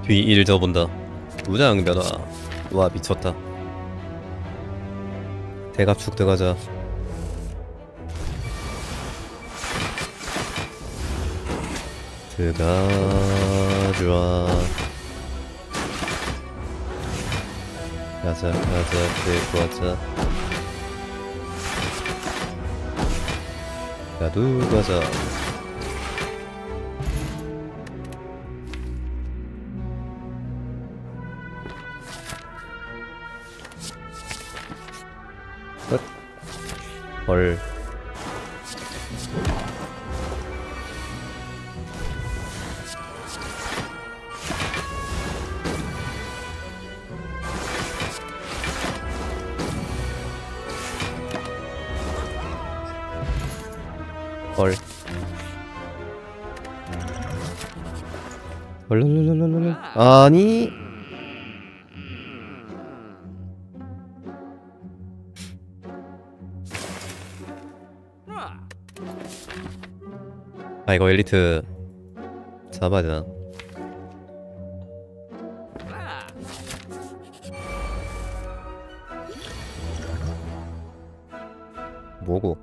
뒤 1 접은다. 무장 변화. 와 미쳤다. 대갑축 들어가자. 들어가줘라. 가자 데리고 가자. 나도 가자. 끝. 헐. 헐. 헐. 아니. 아 이거 엘리트 잡아야 되나? 뭐고?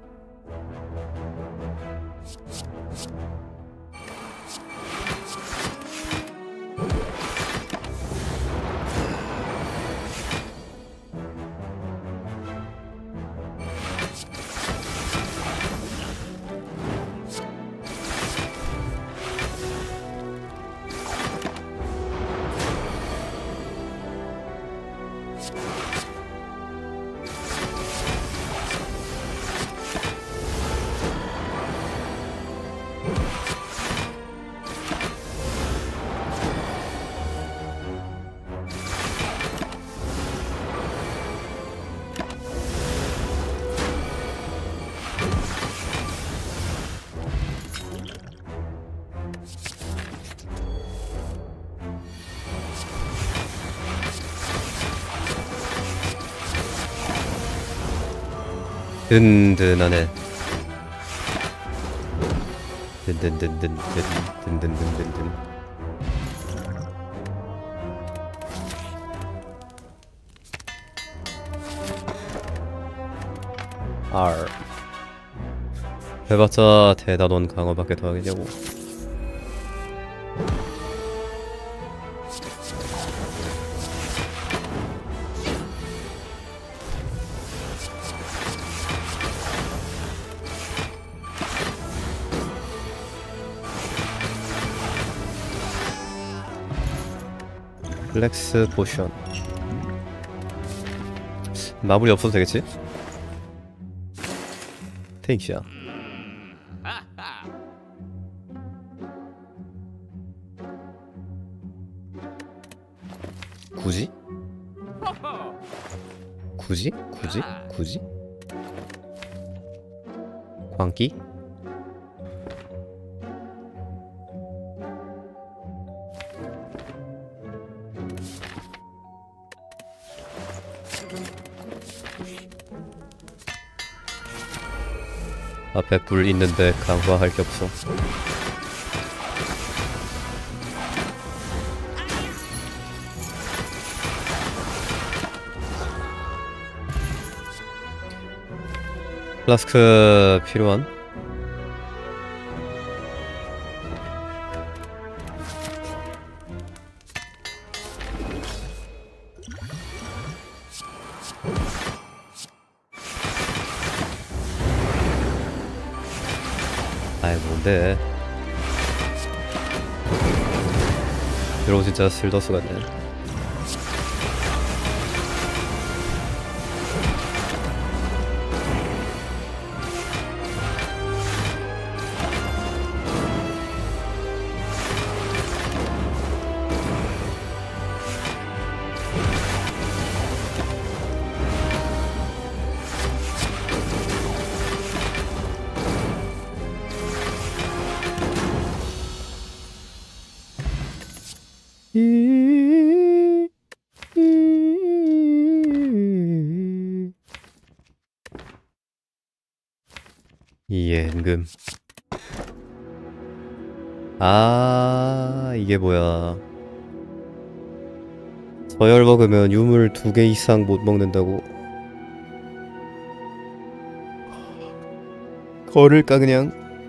든든하네. 든든든든든든든든든든. R 해봤자 대단원 강화밖에 더 하겠냐고. 플렉스 포션. 마무리 없어도 되겠지? 테이크샷. 굳이? 굳이? 굳이? 굳이? 광기? 앞에 불 있는데 강화할 게 없어. 플라스크 필요한? 아이 뭔데? 이러고 진짜 슬더스 같네. 이엔금. 아 이게 뭐야? 저열 먹으면 유물 2개 이상 못 먹는다고. 걸을까 그냥?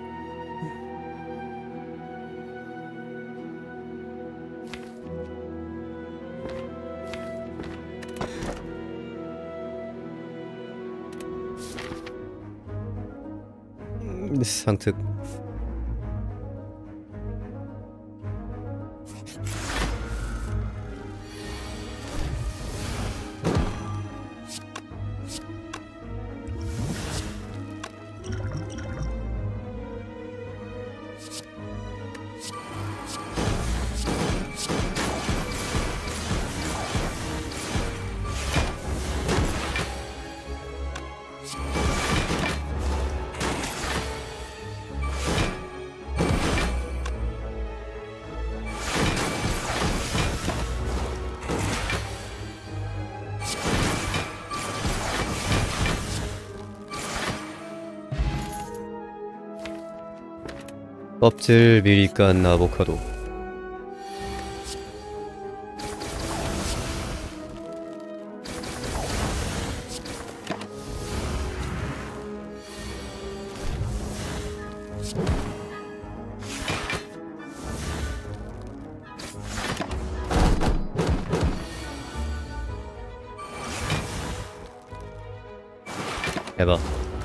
상특. 껍질 미리 깐 아보카도. 해봐.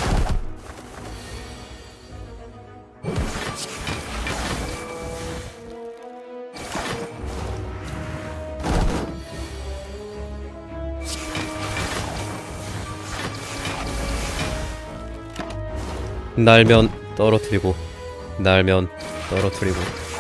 날면 떨어뜨리고, 날면 떨어뜨리고.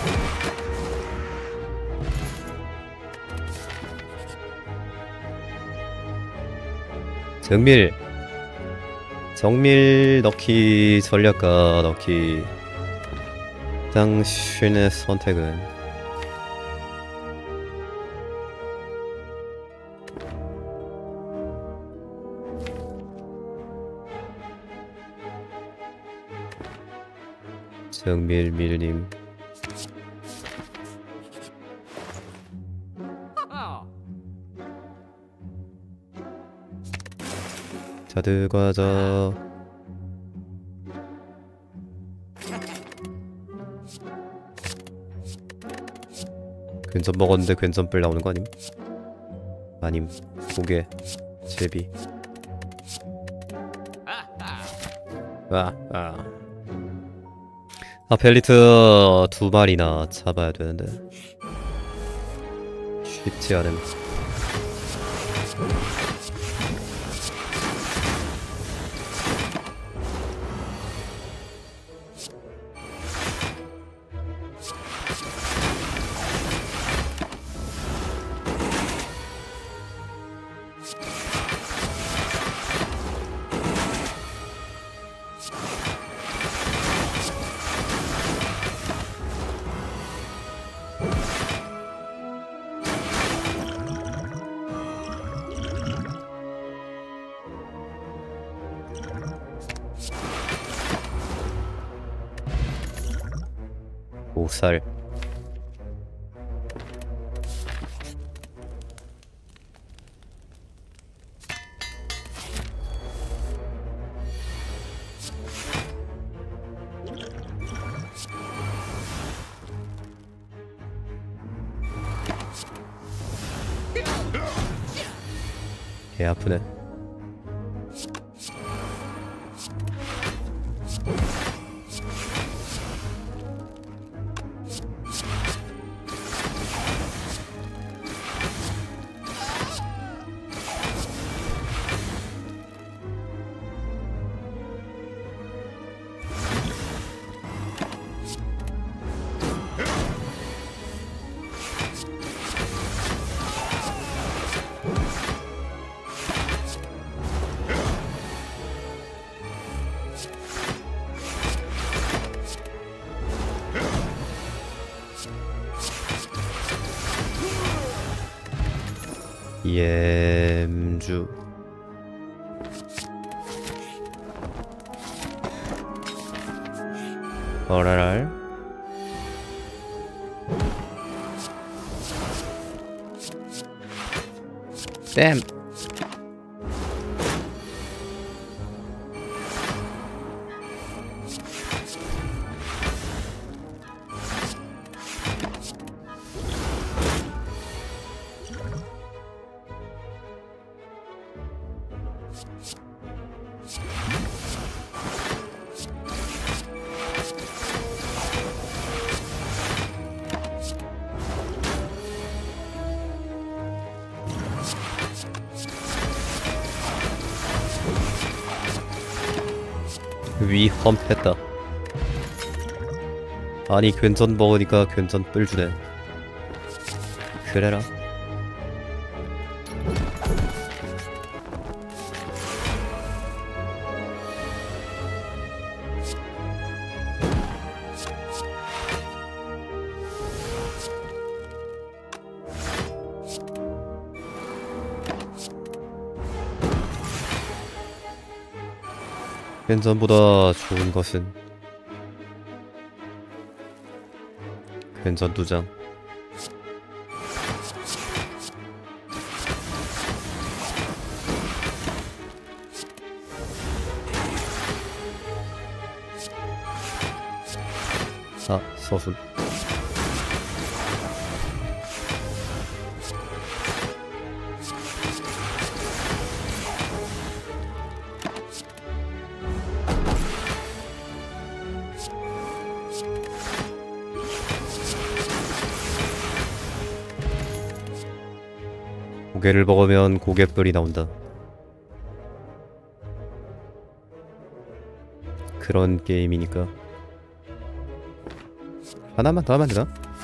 정밀 넣기, 전략가 넣기. 당신의 선택은 정밀밀님. 자드 과자. 괜찮 먹었는데 괜찮뿔 나오는 거 아님? 아님. 고개 제비. 벨리트 2마리나 잡아야 되는데 쉽지 않음. 살. 개 아프네. 옌주. 어라랄. 땜. 위험했다. 아니 괜전 먹으니까 괜전 뿔 주네. 그래라. 괜전보다 좋은 것은 괜전 2장. 아, 서순. 고개를 먹으면 고갯별이 나온다. 그런 게임이니까. 하나만 더 하면 되나?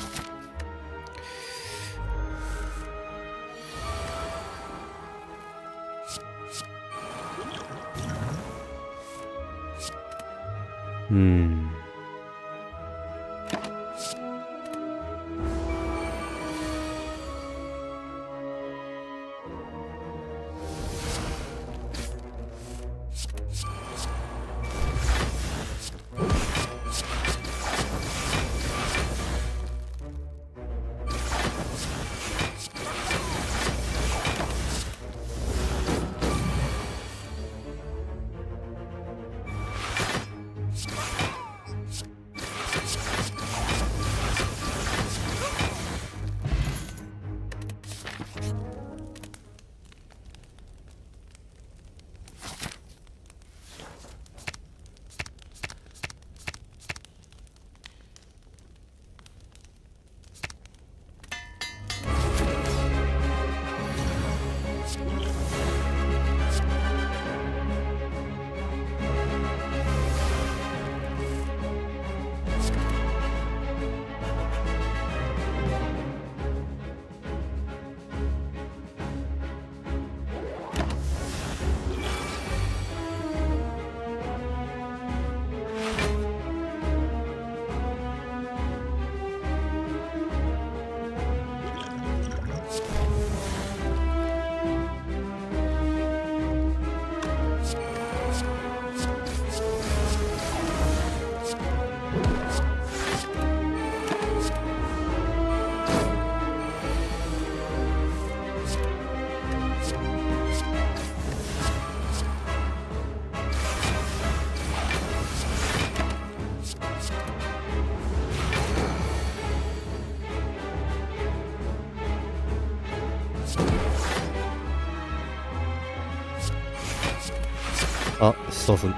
아, 서순.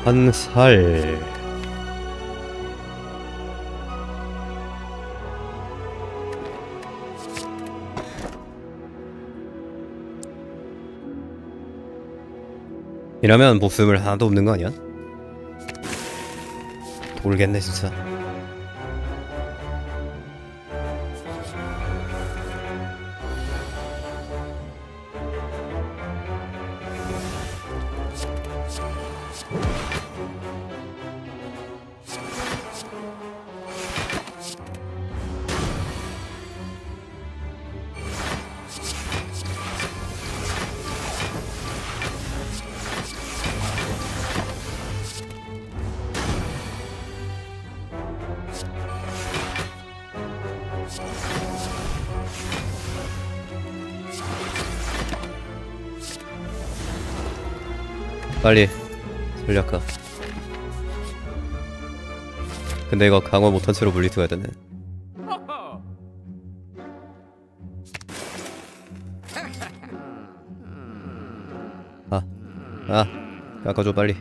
한 살. 이러면 목숨을 하나도 없는 거 아니야? 돌겠네 진짜. 빨리 전략가. 근데 이거 강화 못한 채로 물리쳐야 되네. 깎아줘 빨리.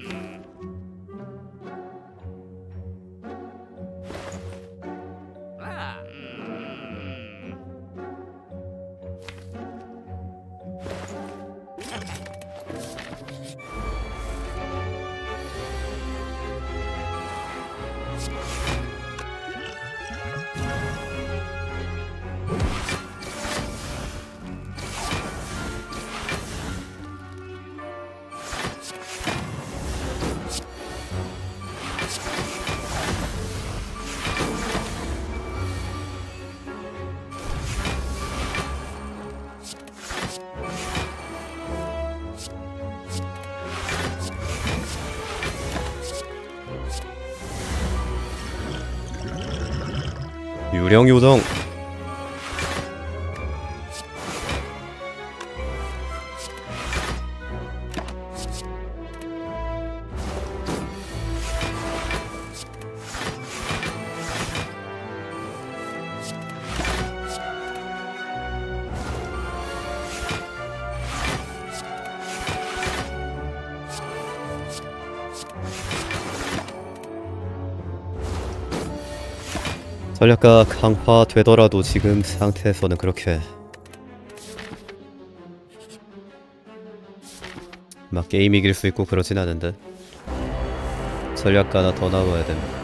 유령 요정. 전략가 강화되더라도 지금 상태에서는 그렇게 막 게임 이길 수 있고 그러진 않은데 전략가 하나 더 나와야 됩니다.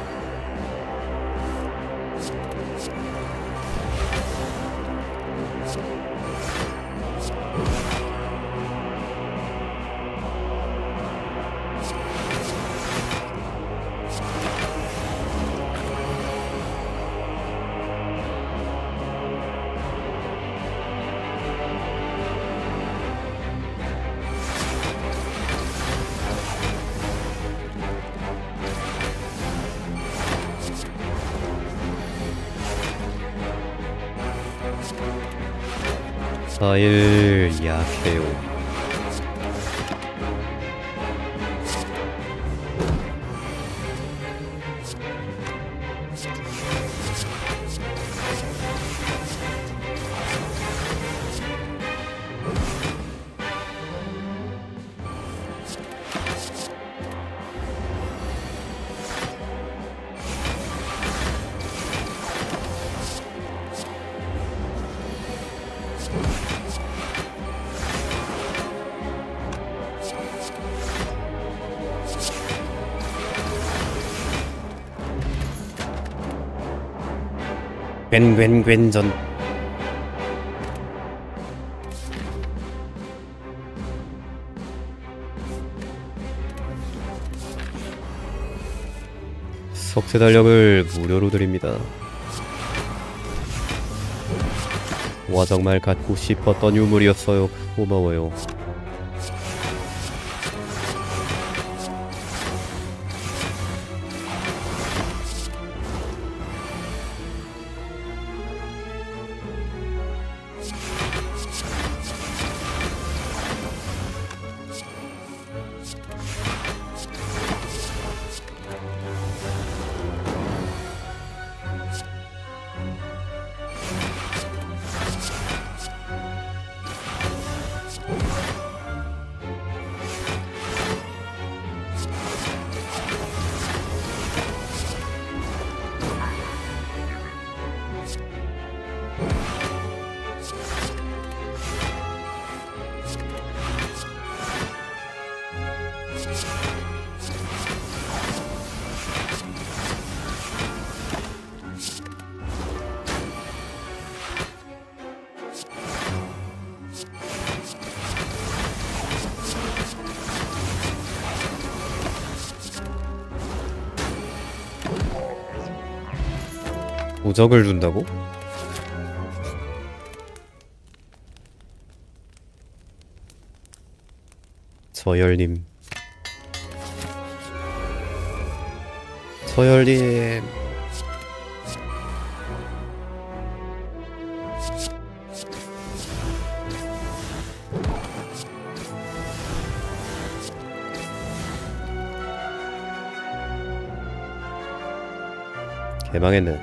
사일 약해요. 괜전. 석재 달력을 무료로 드립니다. 와 정말 갖고 싶었던 유물이었어요. 고마워요. 도적을 준다고? 서열님. 서열님. 개망했네.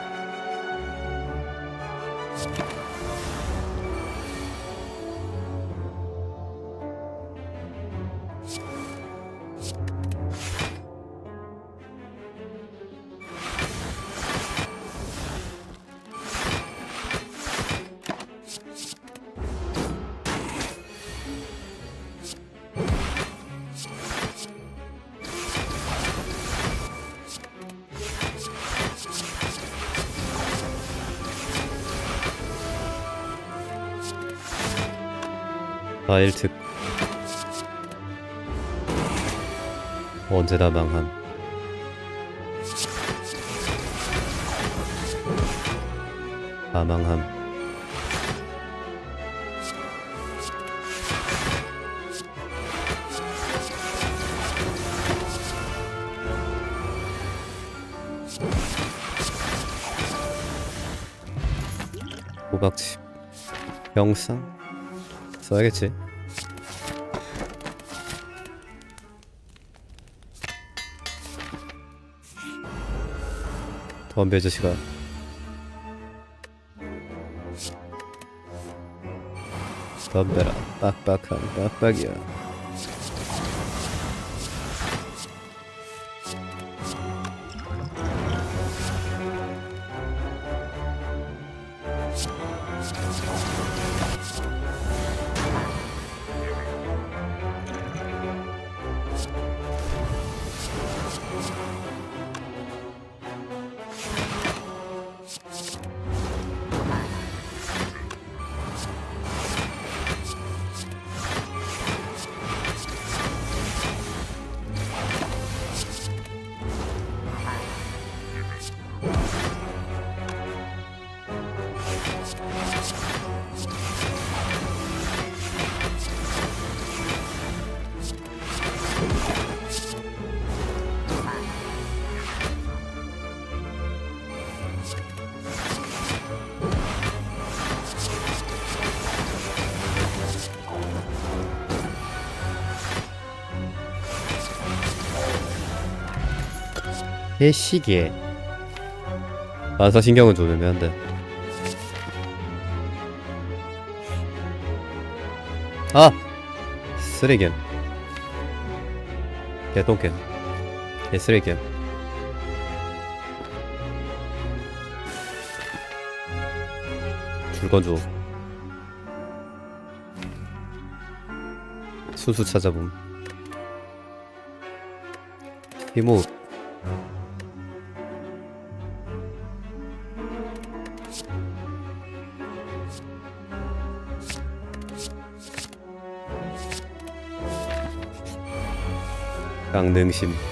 과일특. 언제나 망함. 다망함. 호박칩. 영상 써야겠지. 덤벼 저씨가. 덤벼라. 빡빡한 빡빡이야. 개시기에 반사신경은 조절이 안돼. 아! 쓰레기엔 개똥캔 개쓰레기엔. 줄건 줘. 순수 찾아봄. 이모 강능심.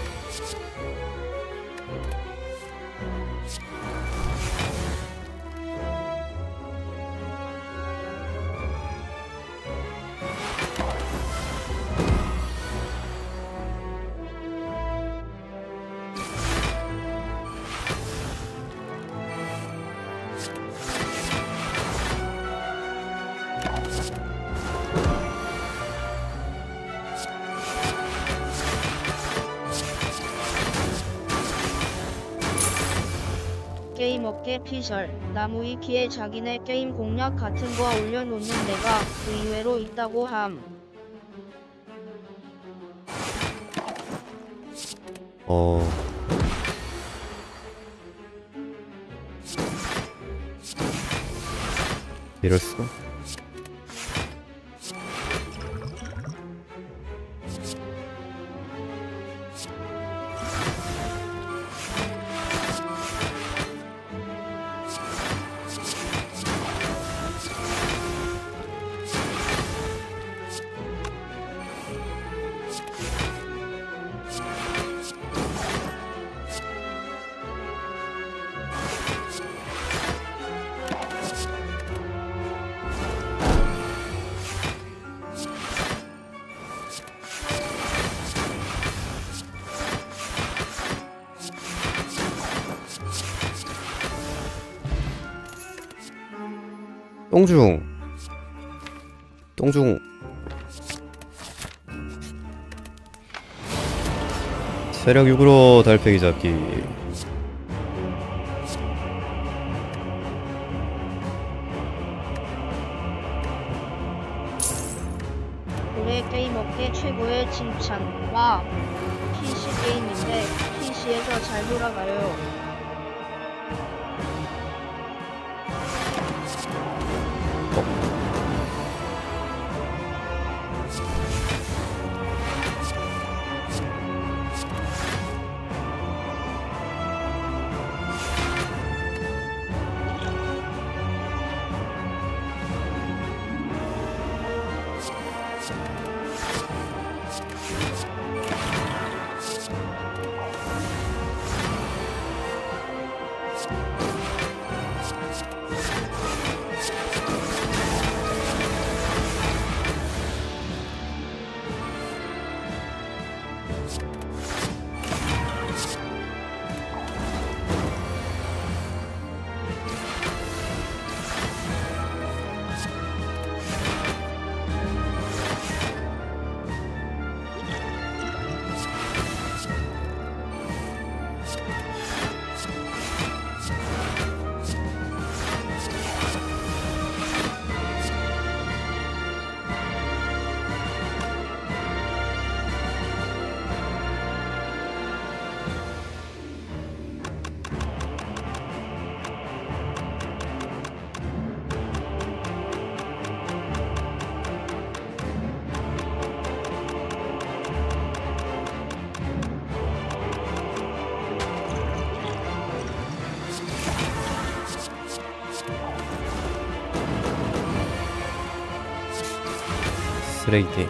게임 업계 피셜. 나무 위키에 자기네 게임 공략 같은 거 올려놓는 데가 의외로 있다고 함. 이럴 수가? 똥중 똥중 체력 6으로 달팽이 잡기. 올해 게임 업계 최고의 칭찬. 와, PC 게임인데 PC에서 잘 돌아가요. 쓰레기.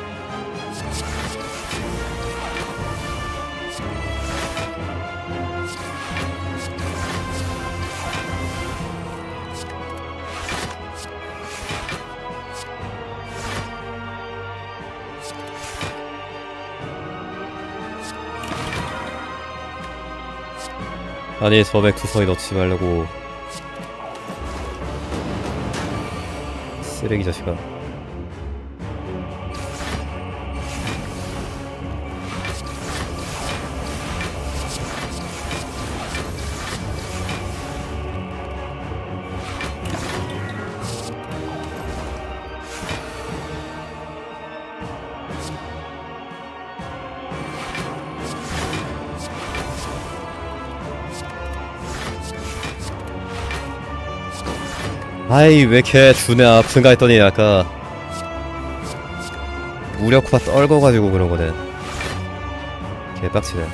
아니 소백 투성이 넣지 말라고. 쓰레기 자식아. 아이 왜 이렇게 주네 아픈가 했더니 아까 무력화 떨궈가지고 그런 거네. 개빡치네.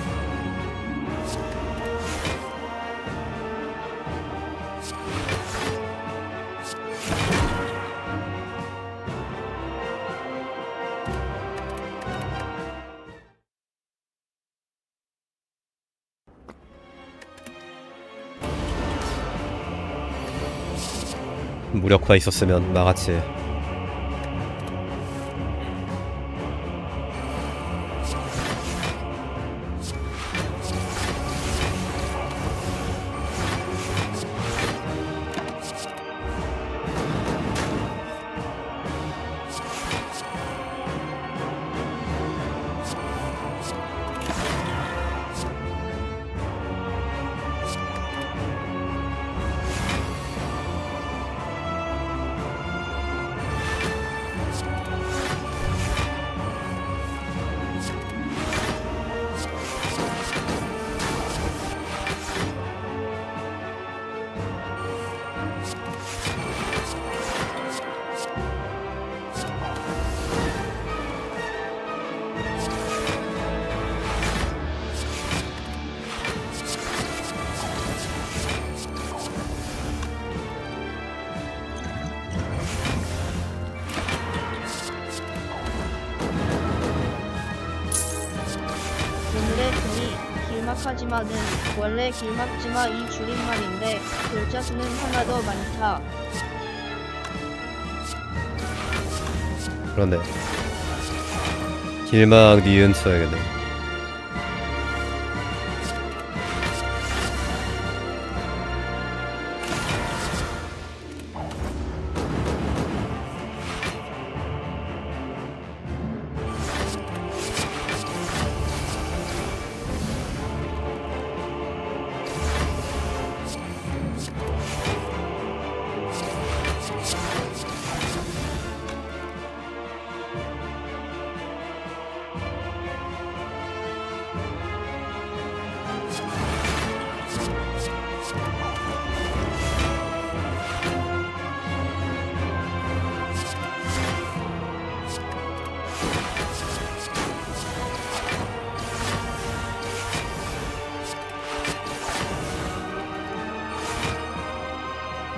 무력화 있었으면 막았지. 오늘의 글이 길막하지마는 원래 길막지마 이 줄임말인데 글자 수는 하나 더 많다. 그런데 길막 니은 써야겠네.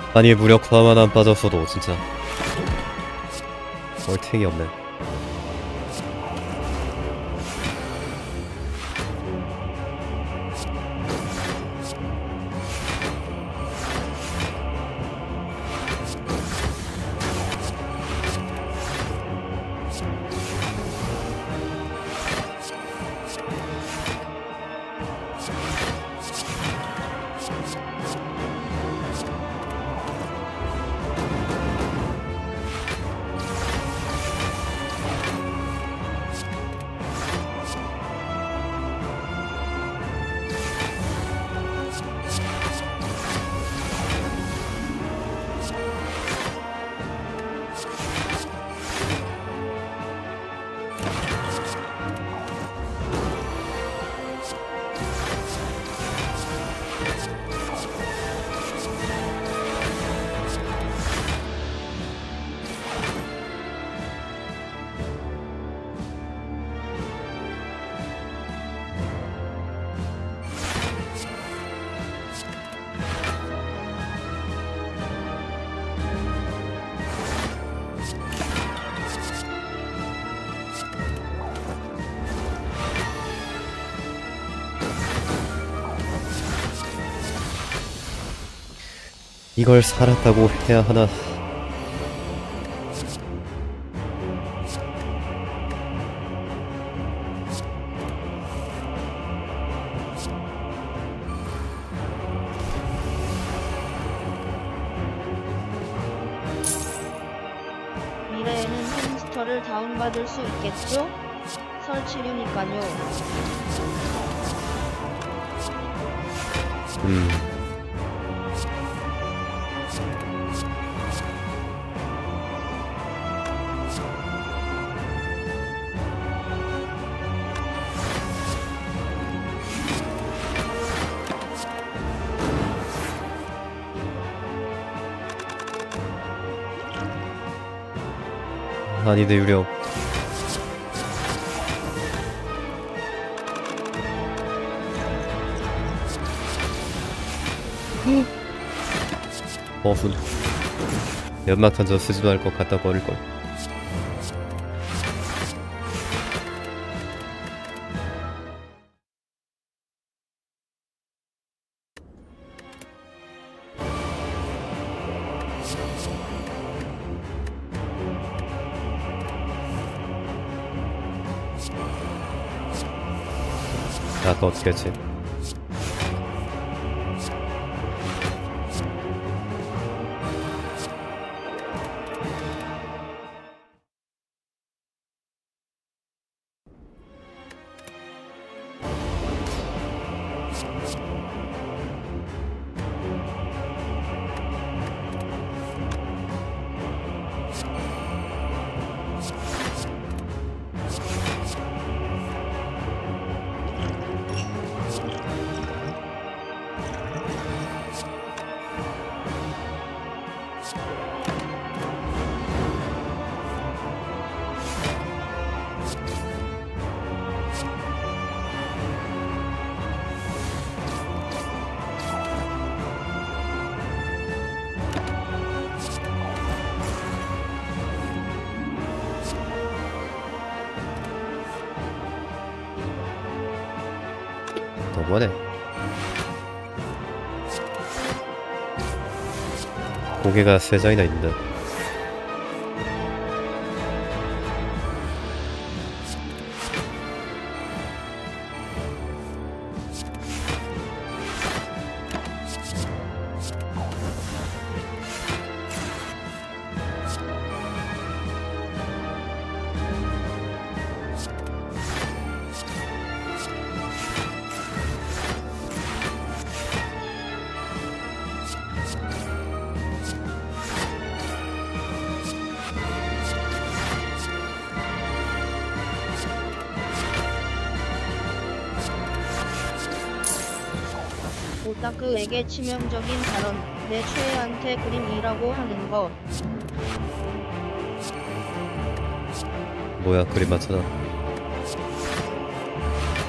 아니 무력화만 안 빠졌어도 진짜 얼탱이 없네. 이걸 살았다고 해야 하나. 미래에는 햄스터를 다운받을 수 있겠죠? 설치류니까요. 아니네 유령. 버순 연막 던져 쓰지도 않을 것 갖다 버릴걸. 아까 어떻게 했지? 너무하네. 고개가 3장이나 있는데. 오타크에게 치명적인 발언, 내 최애한테 그림이라고 하는 거. 뭐야 그림 맞춰놔.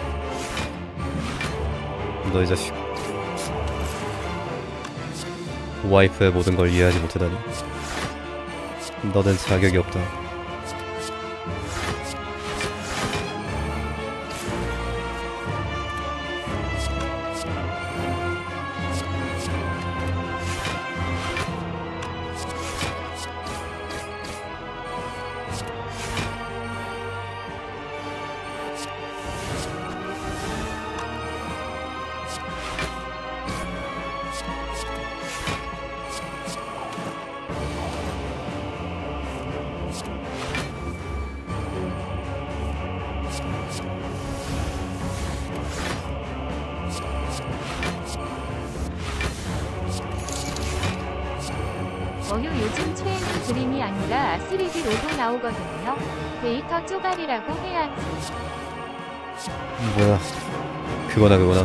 너 이 자식. 와이프의 모든 걸 이해하지 못하다니. 너는 자격이 없다. 어휴 요즘 최애는 그림이 아니라 3D로도 나오거든요. 데이터 쪼가리라고 해야지. 뭐야? 그거나.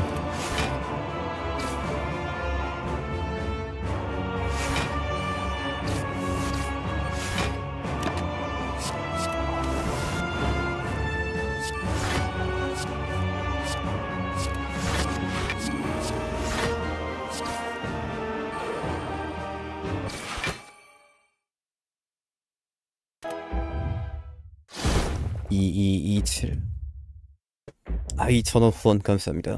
(2227) 2,000원 후원 감사합니다.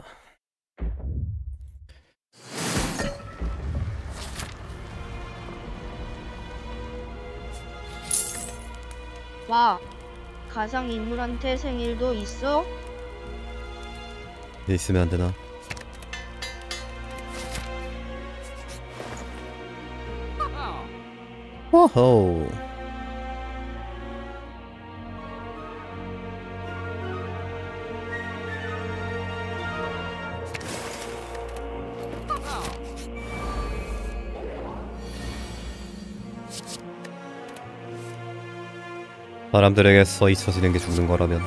와, 가상인물한테 생일도 있어? 있으면 안 되나? 호호. 사람들에게 서 잊혀지는 게 죽는 거라면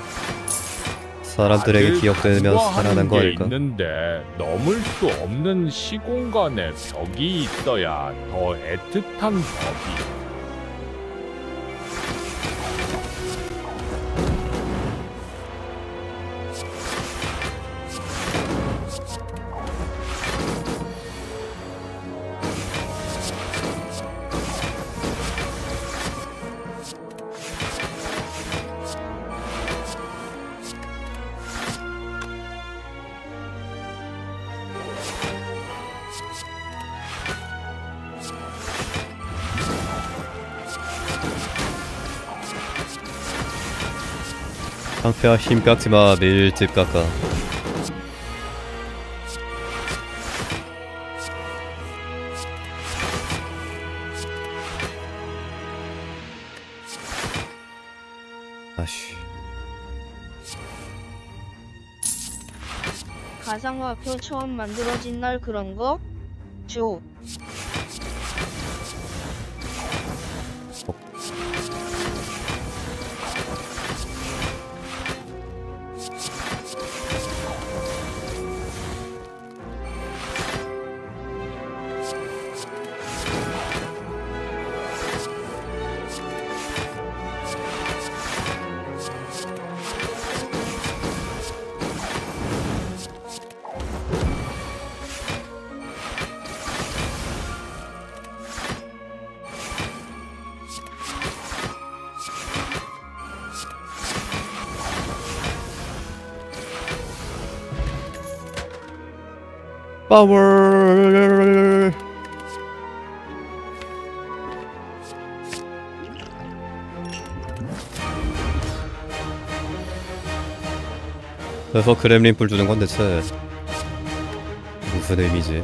사람들에게 기억되면 살아난 거 아닐까? 있는데 넘을 수 없는 시공간에 벽이 있어야 더 애틋한 법이. 상패와 힘 깎지마. 매일 집 깎아. 아쉬. 가상화표 처음 만들어진 날 그런 거? 줘. 파워. 그래서 그렘린 뿔 주는 건 대체 무슨 의미지?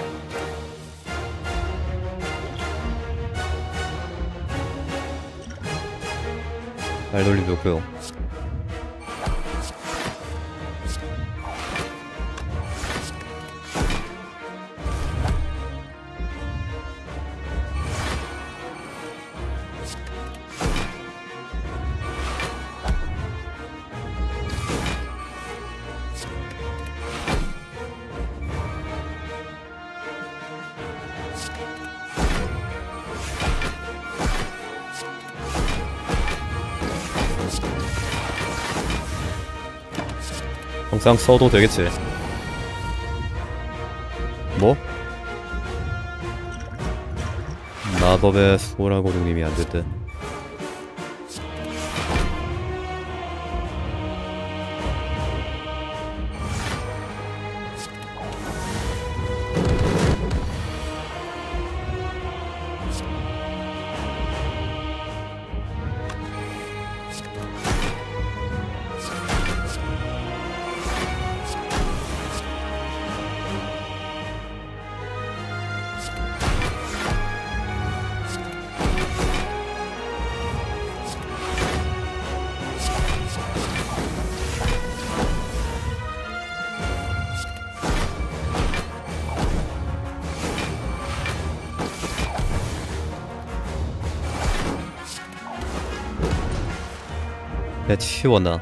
발놀림 좋고요. 항상 써도 되겠지. 뭐? 마법의 소라고둥님이 안 됐대. 배 치웠나?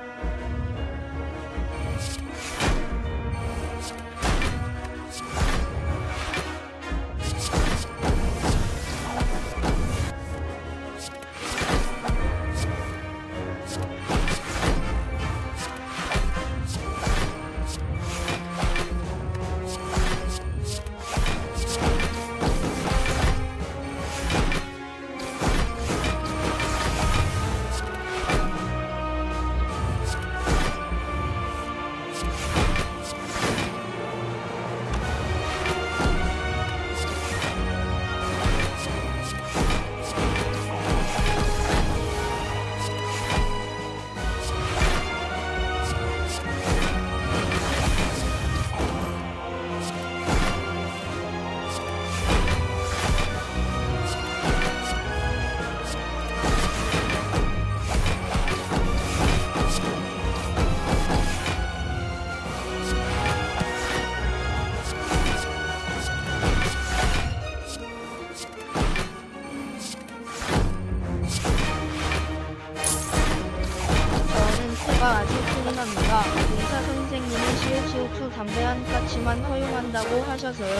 저는 태가 아주 큰일 납니다. 의사 선생님이 시옥시옥수 담배 한 까치만 허용한다고 하셔서요.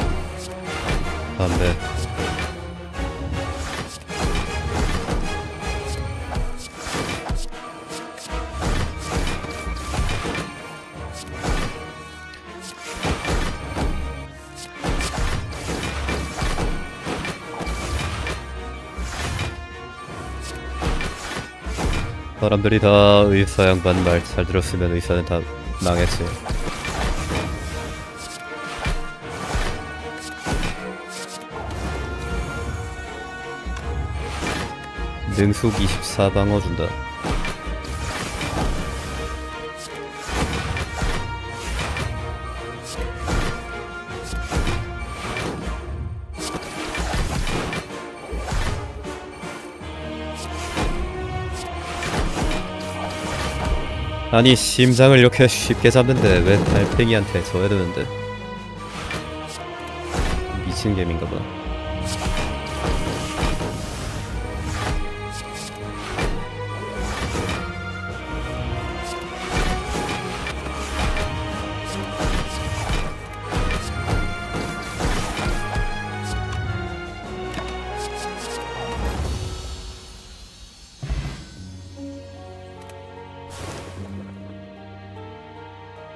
담배. 사람들이 다 의사 양반 말 잘 들었으면 의사는 다 망했지. 능숙 24방어 준다. 아니 심장을 이렇게 쉽게 잡는데 왜 달팽이한테 져야 되는데. 미친 개민가봐.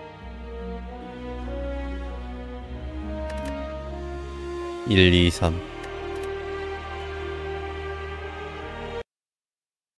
(1, 2, 3)